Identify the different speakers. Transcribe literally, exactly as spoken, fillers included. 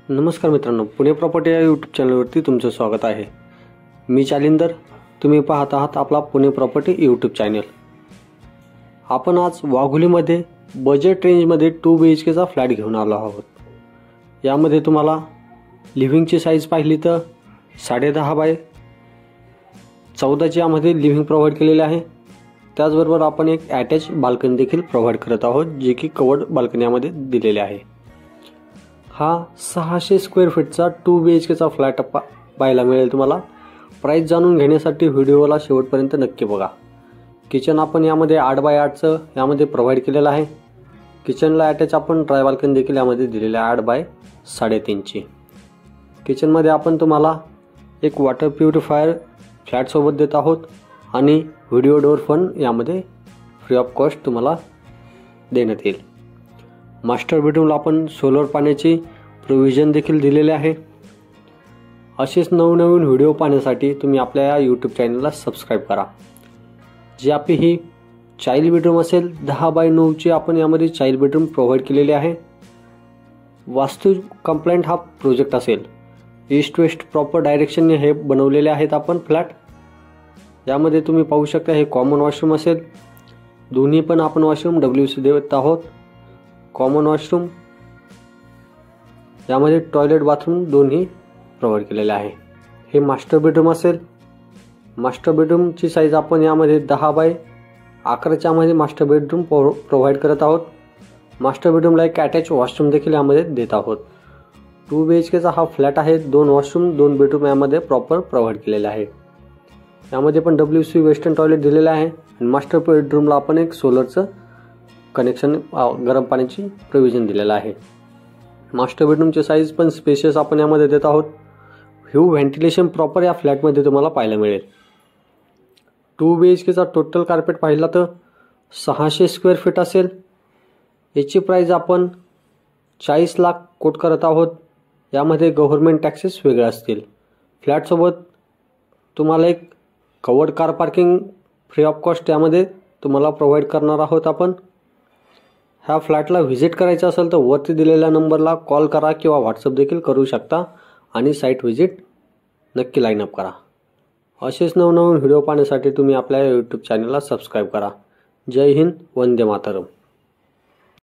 Speaker 1: नमस्कार मित्रांनो, पुणे प्रॉपर्टी या यूट्यूब चॅनलवरती तुमचं स्वागत आहे। मी चालिंदर, तुम्ही पाहत आहात आपला पुणे प्रॉपर्टी यूट्यूब चॅनल। आपण आज वाघोलीमध्ये बजेट रेंजमध्ये टू बी एच केचा फ्लॅट घेऊन आलो आहोत। यामध्ये तुम्हाला लिव्हिंगची साईज पाहिली तर साडे दहा बाय चौदाची यामध्ये लिव्हिंग प्रोव्हाइड केलेले आहे। त्याचबरोबर आपण एक अटॅच बाल्कनी देखील प्रोव्हाइड करत आहोत, जे की कवर्ड बाल्कनी यामध्ये दिलेले आहे। हा सहाशे स्क्वेअर फीटचा टू बी एच केचा फ्लॅट पाहायला मिळेल तुम्हाला। प्राइस जाणून घेण्यासाठी व्हिडिओला शेवटपर्यंत नक्की बघा। किचन आपण यामध्ये आठ बाय आठचं यामध्ये प्रोव्हाइड केलेलं आहे। किचनला अटॅच आपण ड्राय बाल्कनी देखील यामध्ये दिलेली आहे आठ बाय साडेतीनची। किचनमध्ये आपण तुम्हाला एक वॉटर प्युरिफायर फ्लॅटसोबत देत आहोत आणि व्हिडिओ डोअर फन यामध्ये फ्री ऑफ कॉस्ट तुम्हाला देण्यात येईल। मास्टर बेडरूमला आपण सोलर पाण्याची प्रोव्हिजन देखील दिलेले आहे। असेच नवनवीन व्हिडिओ पाहण्यासाठी तुम्ही आपल्या या यूट्यूब चॅनलला सबस्क्राईब करा। जी आपली ही चाइल्ड बेडरूम असेल दहा बाय नऊची आपण यामध्ये चाइल्ड बेडरूम प्रोव्हाइड केलेली आहे। वास्तू कंप्लायंट हा प्रोजेक्ट असेल। ईस्ट वेस्ट प्रॉपर डायरेक्शनने हे बनवलेले आहेत आपण फ्लॅट। यामध्ये तुम्ही पाहू शकता हे कॉमन वॉशरूम असेल। दोन्ही पण आपण वॉशरूम डब्ल्यू सी देत आहोत। कॉमन वॉशरूम यामध्ये टॉयलेट बाथरूम दोन्ही प्रोव्हाइड केलेले आहे। हे मास्टर बेडरूम असेल। मास्टर बेडरूमची साईज आपण यामध्ये दहा बाय अकराच्या मध्ये मास्टर बेडरूम प्रोव्हाइड करत आहोत। मास्टर बेडरूमला एक अटॅच वॉशरूम देखील यामध्ये देत आहोत। टू बी एच केचा हा फ्लॅट आहे। दोन वॉशरूम दोन बेडरूम यामध्ये प्रॉपर प्रोव्हाइड केलेले आहे। यामध्ये पण डब्ल्यू सी वेस्टर्न टॉयलेट दिलेले आहे आणि मास्टर बेडरूमला आपण एक सोलरचं कनेक्शन गरम पाण्याची प्रोव्हिजन दिलेलं आहे। मास्टर बेडरूमची साईज पण स्पेशियस आपण यामध्ये देत आहोत। व्ह्यू व्हेंटिलेशन प्रॉपर या फ्लॅटमध्ये तुम्हाला पाहायला मिळेल। टू बी एच केचा टोटल कार्पेट पाहिला तर सहाशे स्क्वेअर फीट असेल। याची प्राइस आपण चाळीस लाख कोट करत आहोत। यामध्ये गव्हर्नमेंट टॅक्सेस वेगळे असतील। फ्लॅटसोबत तुम्हाला एक covered car parking free of cost यामध्ये तुम्हाला प्रोव्हाइड करणार आहोत आपण। ह्या फ्लॅटला व्हिजिट करायचं असेल तर वरती दिलेल्या नंबरला कॉल करा किंवा व्हॉट्सअप देखील करू शकता आणि साईट व्हिजिट नक्की लाईन अप करा। असेच नवनवीन व्हिडिओ पाहण्यासाठी तुम्ही आपल्या यूट्यूब चॅनलला सबस्क्राईब करा। जय हिंद, वंदे मातरम।